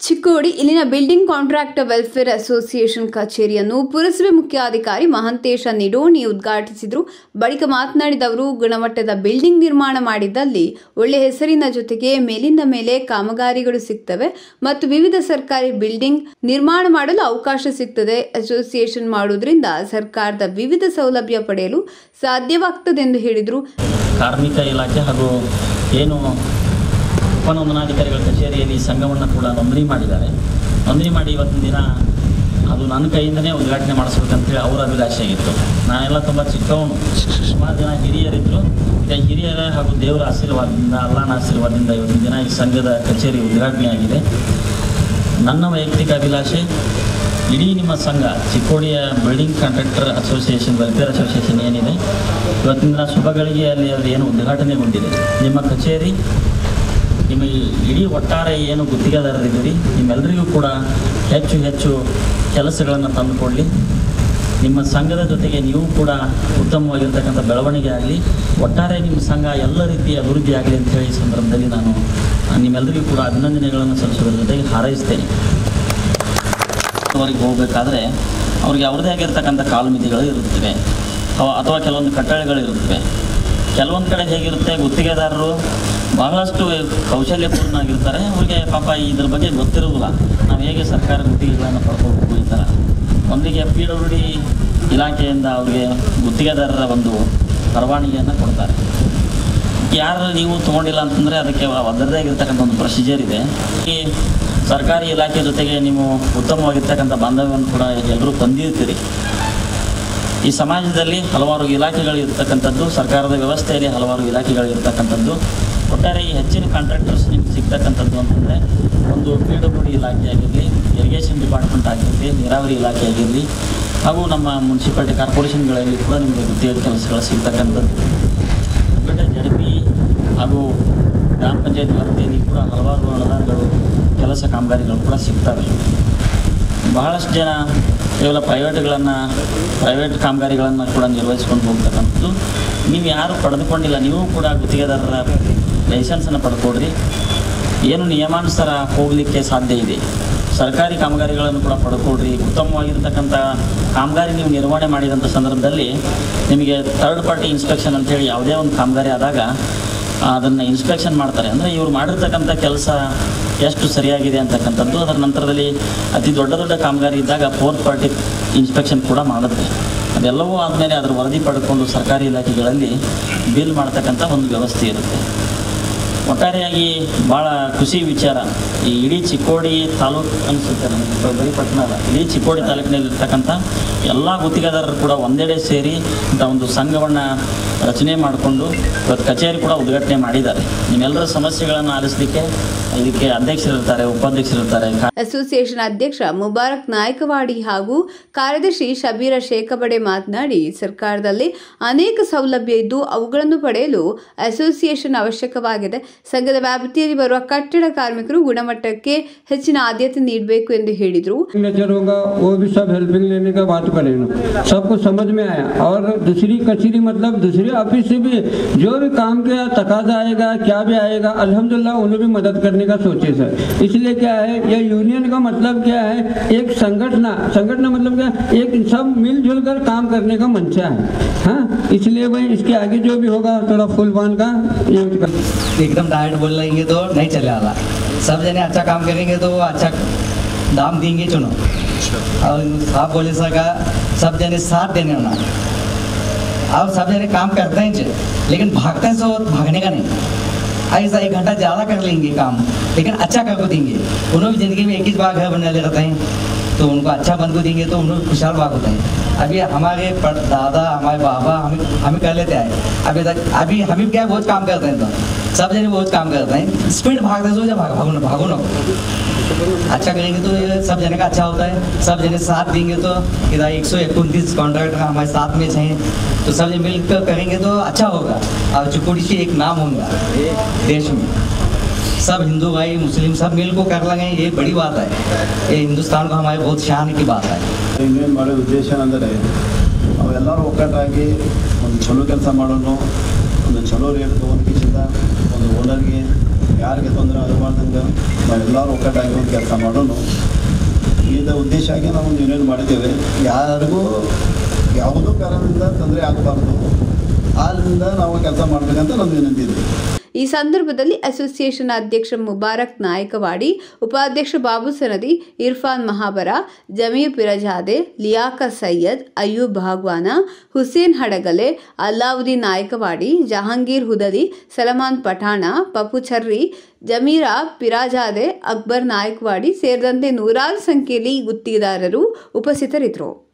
ಚಿಕ್ಕೋಡಿ ಇಲ್ಲಿನ building contractor welfare association ಕಚೇರಿಯನ್ನು ಪುರಸಭೆ ಮುಖ್ಯಾಧಿಕಾರಿ ಮಹಂತೇಶ ನಿಡೋಣಿ ಉದ್ಘಾಟಿಸಿದರು. ಬಳಿಕ ಮಾತನಾಡಿದ ಅವರು, ಗುಣಮಟ್ಟದ ಬಿಲ್ಡಿಂಗ್ ನಿರ್ಮಾಣ ಮಾಡಿದ್ದಲ್ಲಿ ಒಳ್ಳೆ ಹೆಸರಿನ ಜೊತೆಗೆ ಮೇಲಿಂದ ಮೇಲೆ ಕಾಮಗಾರಿಗಳು ಸಿಗ್ತವೆ ಮತ್ತು ವಿವಿಧ ಸರ್ಕಾರಿ ಬಿಲ್ಡಿಂಗ್ ನಿರ್ಮಾಣ ಮಾಡಲು ಅವಕಾಶ ಸಿಗ್ತದೆ. ಅಸೋಸಿಯೇಷನ್ ಮಾಡುವುದರಿಂದ ಸರ್ಕಾರದ ವಿವಿಧ ಸೌಲಭ್ಯ ಪಡೆಯಲು ಸಾಧ್ಯವಾಗ್ತದೆ ಎಂದು ಹೇಳಿದರು. ಕಾರ್ಮಿಕ ಇಲಾಖೆ ಹಾಗೂ ಏನು ಉಪನೋಂದಣಾಧಿಕಾರಿಗಳ ಕಚೇರಿಯಲ್ಲಿ ಸಂಘವನ್ನು ಕೂಡ ನೋಂದಣಿ ಮಾಡಿದ್ದಾರೆ. ನೋಂದಣಿ ಮಾಡಿ ಇವತ್ತಿನ ದಿನ ಅದು ನನ್ನ ಕೈಯಿಂದನೇ ಉದ್ಘಾಟನೆ ಮಾಡಿಸ್ಬೇಕಂತೇಳಿ ಅವರ ಅಭಿಲಾಷೆ ಆಗಿತ್ತು. ನಾನೆಲ್ಲ ತುಂಬ ಚಿಕ್ಕವನು, ಸುಮಾರು ಜನ ಹಿರಿಯರಿದ್ದರು. ಹಿರಿಯರ ಹಾಗೂ ದೇವರ ಆಶೀರ್ವಾದದಿಂದ, ಅಲ್ಲಾನ ಆಶೀರ್ವಾದದಿಂದ ಇವತ್ತಿನ ದಿನ ಈ ಸಂಘದ ಕಚೇರಿ ಉದ್ಘಾಟನೆ ಆಗಿದೆ. ನನ್ನ ವೈಯಕ್ತಿಕ ಅಭಿಲಾಷೆ, ಇಡೀ ನಿಮ್ಮ ಸಂಘ ಚಿಕ್ಕೋಡಿಯ building contractor association welfare association ಏನಿದೆ, ಇವತ್ತಿನ ದಿನ ಶುಭಗಳಿಗೆ ಅಲ್ಲಿ ಅದು ಏನು ಉದ್ಘಾಟನೆಗೊಂಡಿದೆ. ನಿಮ್ಮ ಕಚೇರಿ, ನಿಮ್ಮ ಇಡೀ ಒಟ್ಟಾರೆ ಏನು ಗುತ್ತಿಗೆದಾರರಿದ್ದೀರಿ, ನಿಮ್ಮೆಲ್ಲರಿಗೂ ಕೂಡ ಹೆಚ್ಚು ಹೆಚ್ಚು ಕೆಲಸಗಳನ್ನು ತಂದುಕೊಡಲಿ. ನಿಮ್ಮ ಸಂಘದ ಜೊತೆಗೆ ನೀವು ಕೂಡ ಉತ್ತಮವಾಗಿರ್ತಕ್ಕಂಥ ಬೆಳವಣಿಗೆ ಆಗಲಿ, ಒಟ್ಟಾರೆ ನಿಮ್ಮ ಸಂಘ ಎಲ್ಲ ರೀತಿಯ ಅಭಿವೃದ್ಧಿ ಆಗಲಿ ಅಂತ ಹೇಳಿ ಈ ಸಂದರ್ಭದಲ್ಲಿ ನಾನು ನಿಮ್ಮೆಲ್ಲರಿಗೂ ಕೂಡ ಅಭಿನಂದನೆಗಳನ್ನು ಸಲ್ಲಿಸೋದ್ರ ಜೊತೆಗೆ ಹಾರೈಸ್ತೇನೆ. ಅವರಿಗೆ ಹೋಗಬೇಕಾದ್ರೆ ಅವ್ರಿಗೆ ಅವ್ರದ್ದೇ ಆಗಿರ್ತಕ್ಕಂಥ ಕಾಲಮಿತಿಗಳು ಇರುತ್ತವೆ ಅಥವಾ ಕೆಲವೊಂದು ಕಟ್ಟಳೆಗಳಿರುತ್ತವೆ. ಕೆಲವೊಂದು ಕಡೆ ಹೇಗಿರುತ್ತೆ, ಗುತ್ತಿಗೆದಾರರು ಬಹಳಷ್ಟು ಕೌಶಲ್ಯಪೂರ್ಣ ಆಗಿರ್ತಾರೆ. ಅವ್ರಿಗೆ ಪಾಪ ಇದ್ರ ಬಗ್ಗೆ ಗೊತ್ತಿರೋದಿಲ್ಲ, ನಾವು ಹೇಗೆ ಸರ್ಕಾರ ಗುತ್ತಿಗೆಗಳನ್ನು ಪಡ್ಕೊಳ್ಬೇಕು. ಈ ಥರ ಒಂದಿಗೆ PWD ಇಲಾಖೆಯಿಂದ ಅವ್ರಿಗೆ ಗುತ್ತಿಗೆದಾರರ ಒಂದು ಪರವಾನಗಿಯನ್ನು ಕೊಡ್ತಾರೆ. ಯಾರು ನೀವು ತೊಗೊಂಡಿಲ್ಲ ಅಂತಂದರೆ ಅದಕ್ಕೆ ಅದರದೇ ಆಗಿರ್ತಕ್ಕಂಥ ಒಂದು ಪ್ರೊಸೀಜರ್ ಇದೆ. ಈ ಸರ್ಕಾರಿ ಇಲಾಖೆ ಜೊತೆಗೆ ನೀವು ಉತ್ತಮವಾಗಿರ್ತಕ್ಕಂಥ ಬಾಂಧವ್ಯವನ್ನು ಕೂಡ ಎಲ್ಲರೂ ಹೊಂದಿರ್ತೀರಿ. ಈ ಸಮಾಜದಲ್ಲಿ ಹಲವಾರು ಇಲಾಖೆಗಳು ಇರ್ತಕ್ಕಂಥದ್ದು, ಸರ್ಕಾರದ ವ್ಯವಸ್ಥೆಯಲ್ಲಿ ಹಲವಾರು ಇಲಾಖೆಗಳು ಇರ್ತಕ್ಕಂಥದ್ದು. ಒಟ್ಟಾರೆ ಈ ಹೆಚ್ಚಿನ ಕಾಂಟ್ರಾಕ್ಟರ್ಸ್ ನಿಮ್ಗೆ ಸಿಗ್ತಕ್ಕಂಥದ್ದು ಅಂತಂದರೆ ಒಂದು PWD ಇಲಾಖೆ ಆಗಿರಲಿ, ಇರಿಗೇಷನ್ ಡಿಪಾರ್ಟ್ಮೆಂಟ್ ಆಗಿರಲಿ, ನೀರಾವರಿ ಇಲಾಖೆ ಆಗಿರಲಿ, ಹಾಗೂ ನಮ್ಮ ಮುನ್ಸಿಪಾಲಿಟಿ ಕಾರ್ಪೊರೇಷನ್ಗಳಲ್ಲಿ ಕೂಡ ನಿಮಗೆ ಗುತ್ತಿಗೆ ಕೆಲಸಗಳು ಸಿಗ್ತಕ್ಕಂಥದ್ದು. JDP ಹಾಗೂ ಗ್ರಾಮ ಪಂಚಾಯತ್ ವ್ಯಾಪ್ತಿಯಲ್ಲಿ ಕೂಡ ಹಲವಾರು ಅನುದಾನಗಳು, ಕೆಲಸ ಕಾಮಗಾರಿಗಳು ಕೂಡ ಸಿಗ್ತವೆ. ಬಹಳಷ್ಟು ಜನ ಕೇವಲ ಪ್ರೈವೇಟ್ ಕಾಮಗಾರಿಗಳನ್ನು ಕೂಡ ನಿರ್ವಹಿಸ್ಕೊಂಡು ಹೋಗ್ತಕ್ಕಂಥದ್ದು. ನೀವು ಯಾರು ಪಡೆದುಕೊಂಡಿಲ್ಲ, ನೀವು ಕೂಡ ಗುತ್ತಿಗೆದಾರರ ಲೈಸೆನ್ಸನ್ನು ಪಡ್ಕೊಡ್ರಿ. ಏನು ನಿಯಮಾನುಸಾರ ಹೋಗಲಿಕ್ಕೆ ಸಾಧ್ಯ ಇದೆ, ಸರ್ಕಾರಿ ಕಾಮಗಾರಿಗಳನ್ನು ಕೂಡ ಪಡ್ಕೊಡ್ರಿ. ಉತ್ತಮವಾಗಿರ್ತಕ್ಕಂಥ ಕಾಮಗಾರಿ ನೀವು ನಿರ್ವಹಣೆ ಮಾಡಿದಂಥ ಸಂದರ್ಭದಲ್ಲಿ ನಿಮಗೆ ಥರ್ಡ್ ಪಾರ್ಟಿ ಇನ್ಸ್ಪೆಕ್ಷನ್ ಅಂಥೇಳಿ ಯಾವುದೇ ಒಂದು ಕಾಮಗಾರಿ ಆದಾಗ ಅದನ್ನು ಇನ್ಸ್ಪೆಕ್ಷನ್ ಮಾಡ್ತಾರೆ. ಅಂದರೆ ಇವರು ಮಾಡಿರ್ತಕ್ಕಂಥ ಕೆಲಸ ಎಷ್ಟು ಸರಿಯಾಗಿದೆ ಅಂತಕ್ಕಂಥದ್ದು. ಅದರ ನಂತರದಲ್ಲಿ ಅತಿ ದೊಡ್ಡ ಕಾಮಗಾರಿ ಇದ್ದಾಗ ಫೋರ್ತ್ ಪಾರ್ಟಿ ಇನ್ಸ್ಪೆಕ್ಷನ್ ಕೂಡ ಮಾಡುತ್ತೆ. ಅದೆಲ್ಲವೂ ಆದಮೇಲೆ ಅದರ ವರದಿ ಪಡ್ಕೊಂಡು ಸರ್ಕಾರಿ ಇಲಾಖೆಗಳಲ್ಲಿ ಬಿಲ್ ಮಾಡ್ತಕ್ಕಂಥ ಒಂದು ವ್ಯವಸ್ಥೆ ಇರುತ್ತೆ. ಒಟ್ಟಾರೆಯಾಗಿ ಭಾಳ ಖುಷಿ ವಿಚಾರ. ಈ ಇಡೀ ಚಿಕ್ಕೋಡಿ ತಾಲೂಕು ಅನಿಸುತ್ತೆ, ನಮಗೆ ಬರೀ ಪಟ್ಟಣ ಅಲ್ಲ, ಇಡೀ ಚಿಕ್ಕೋಡಿ ತಾಲೂಕಿನಲ್ಲಿರ್ತಕ್ಕಂಥ ಎಲ್ಲ ಗುತ್ತಿಗೆದಾರರು ಕೂಡ ಒಂದೆಡೆ ಸೇರಿ ಇಂಥ ಒಂದು ಸಂಘವನ್ನು ರಚನೆ ಮಾಡಿಕೊಂಡು ಇವತ್ತು ಕಚೇರಿ ಕೂಡ ಉದ್ಘಾಟನೆ ಮಾಡಿದ್ದಾರೆ. ನಿಮ್ಮೆಲ್ಲರ ಸಮಸ್ಯೆಗಳನ್ನು ಆಲಿಸಲಿಕ್ಕೆ ಇದಕ್ಕೆ ಅಧ್ಯಕ್ಷರಿರ್ತಾರೆ, ಉಪಾಧ್ಯಕ್ಷರಿರ್ತಾರೆ. ಅಸೋಸಿಯೇಷನ್ ಅಧ್ಯಕ್ಷ ಮುಬಾರಕ್ ನಾಯಕವಾಡಿ ಹಾಗೂ ಕಾರ್ಯದರ್ಶಿ ಶಬೀರ ಶೇಖಬಡೆ ಮಾತನಾಡಿ, ಸರ್ಕಾರದಲ್ಲಿ ಅನೇಕ ಸೌಲಭ್ಯ ಇದ್ದು ಅವುಗಳನ್ನು ಪಡೆಯಲು ಅಸೋಸಿಯೇಷನ್ ಅವಶ್ಯಕವಾಗಿದೆ. ಸಂಘದ ವ್ಯಾಪ್ತಿಯಲ್ಲಿ ಬರುವ ಕಟ್ಟಡ ಕಾರ್ಮಿಕರು ಗುಣಮಟ್ಟಕ್ಕೆ ಹೆಚ್ಚಿನ ಆದ್ಯತೆ ನೀಡಬೇಕು ಎಂದು ಹೇಳಿದರು. सबको समझ में आया और दूसरी कचेरी मतलब दूसरे ऑफिस से भी जो भी काम का तकाजा आएगा, क्या भी आएगा, अल्हम्दुलिल्लाह उन्हें भी मदद करने का सोचे सर. इसलिए क्या है, ये यूनियन का मतलब क्या है, एक संगठन मतलब क्या, एक सब मिलजुल कर काम करने का मंशा है. हाँ, इसलिए भाई इसके आगे जो भी होगा थोड़ा फुल बांध का एकदम डायरेक्ट बोल लेंगे तो नहीं चले वाला. सब जने अच्छा काम करेंगे तो अच्छा दाम देंगे चुनो. और आप बोले सका सब जने साथ देने होना, और सब जने काम करते हैं लेकिन भागते हैं, सो भागने का नहीं. ऐसा 1 घंटा ज़्यादा कर लेंगे काम, लेकिन अच्छा कर को देंगे. उन्होंने भी ज़िंदगी में एक ही बार घर बना ले रहते हैं, तो उनको अच्छा बन को देंगे तो उन्होंने खुशहाल बाग होता है. अभी हमारे दादा, हमारे बाबा हमें कर लेते हैं. अभी तक अभी हम क्या बहुत काम करते हैं, तो सब जने बहुत काम करते हैं. स्पीड भागते हैं, सो भागो ना. अच्छा करेंगे तो ये सब जने का अच्छा होता है. सब जने साथ देंगे तो इधर 129 कॉन्ट्रैक्टर हमारे साथ में हैं, तो सब जने मिलकर करेंगे तो अच्छा होगा. और चिक्कोडी से एक नाम होगा देश में. सब हिंदू भाई मुस्लिम सब मिल को कर लगे, ये बड़ी बात है. ये हिंदुस्तान को हमारे बहुत शान की बात है. ಇನ್ನೇನು ಮಾಡೋ ಉದ್ದೇಶ ಅಂದರೆ ಅವೆಲ್ಲರೂ ಒಗ್ಗಟ್ಟಾಗಿ ಒಂದು ಚಲೋ ಕೆಲಸ ಮಾಡೋನು, ಒಂದು ಚಲೋ ರೇಟ್ ತೊಗೊಂಡು ಒಂದು ಓನರ್ಗೆ ಯಾರಿಗೆ ತೊಂದರೆ ಆಗಬಾರ್ದಂಗೆ ನಾವೆಲ್ಲರೂ ಒಕ್ಕಟ್ಟಾಗಿ ಒಂದು ಕೆಲಸ ಮಾಡೋಣ. ಇದರ ಉದ್ದೇಶ ಆಗಿ ನಾವು ಒಂದು ಯೂನಿಯನ್ ಮಾಡಿದ್ದೇವೆ. ಯಾರಿಗೂ ಯಾವುದೋ ಕಾರಣದಿಂದ ತೊಂದರೆ ಆಗಬಾರ್ದು, ಆದ್ದರಿಂದ ನಾವು ಕೆಲಸ ಮಾಡಬೇಕಂತ ನಮ್ದು ವಿನಂತಿ ಇದೆ. ಈ ಸಂದರ್ಭದಲ್ಲಿ ಅಸೋಸಿಯೇಷನ್ ಅಧ್ಯಕ್ಷ ಮುಬಾರಕ್ ನಾಯಕವಾಡಿ, ಉಪಾಧ್ಯಕ್ಷ ಬಾಬು ಸನದಿ, ಇರ್ಫಾನ್ ಮಹಾಬರ, ಜಮೀರ್ ಪಿರಜಾದೆ, ಲಿಯಾಕ ಸೈಯದ್, ಅಯ್ಯೂಬ್ ಭಾಗ್ವಾನ, ಹುಸೇನ್ ಹಡಗಲೆ, ಅಲ್ಲಾವುದ್ದೀನ್ ನಾಯಕವಾಡಿ, ಜಹಾಂಗೀರ್ ಹುದಲಿ, ಸಲಮಾನ್ ಪಠಾಣ, ಪಪ್ಪು ಛರ್ರಿ, ಜಮೀರಾ ಪಿರಾಜಾದೆ, ಅಕ್ಬರ್ ನಾಯಕವಾಡಿ ಸೇರಿದಂತೆ ನೂರಾರು ಸಂಖ್ಯೆಯಲ್ಲಿ ಗುತ್ತಿಗೆದಾರರು ಉಪಸ್ಥಿತರಿದ್ದರು.